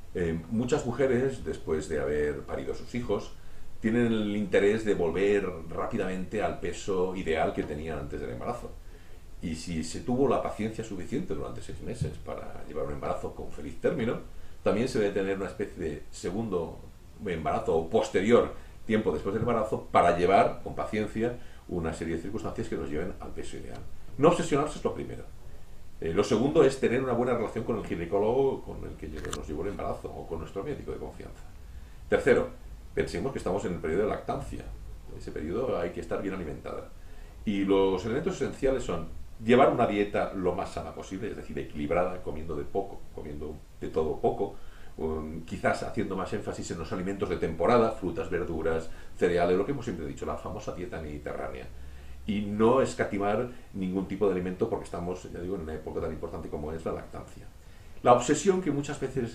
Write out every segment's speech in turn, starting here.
Muchas mujeres, después de haber parido a sus hijos, tienen el interés de volver rápidamente al peso ideal que tenían antes del embarazo. Y si se tuvo la paciencia suficiente durante 6 meses para llevar un embarazo con feliz término, también se debe tener una especie de segundo embarazo o posterior tiempo después del embarazo para llevar con paciencia una serie de circunstancias que nos lleven al peso ideal. No obsesionarse es lo primero. Lo segundo es tener una buena relación con el ginecólogo con el que nos llevó el embarazo o con nuestro médico de confianza. Tercero, pensemos que estamos en el periodo de lactancia. En ese periodo hay que estar bien alimentada. Y los elementos esenciales son llevar una dieta lo más sana posible, es decir, equilibrada, comiendo de poco, comiendo de todo poco, quizás haciendo más énfasis en los alimentos de temporada, frutas, verduras, cereales, lo que hemos siempre dicho, la famosa dieta mediterránea. Y no escatimar ningún tipo de alimento porque estamos, ya digo, en una época tan importante como es la lactancia. La obsesión que muchas veces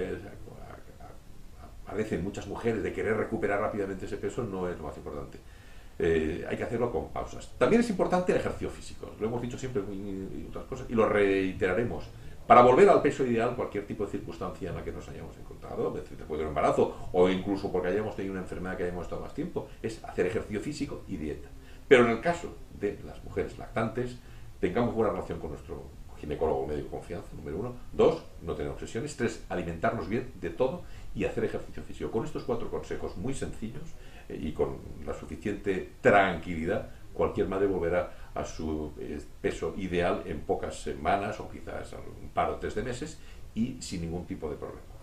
padecen muchas mujeres de querer recuperar rápidamente ese peso no es lo más importante. Hay que hacerlo con pausas. También es importante el ejercicio físico, lo hemos dicho siempre y otras cosas, y lo reiteraremos. Para volver al peso ideal, cualquier tipo de circunstancia en la que nos hayamos encontrado, después de un embarazo o incluso porque hayamos tenido una enfermedad que hayamos estado más tiempo, es hacer ejercicio físico y dieta. Pero en el caso de las mujeres lactantes, tengamos buena relación con nuestro ginecólogo médico de confianza, número uno. Dos, no tener obsesiones. Tres, alimentarnos bien de todo y hacer ejercicio físico. Con estos 4 consejos muy sencillos y con la suficiente tranquilidad, cualquier madre volverá a su peso ideal en pocas semanas o quizás un par o 3 de meses y sin ningún tipo de problema.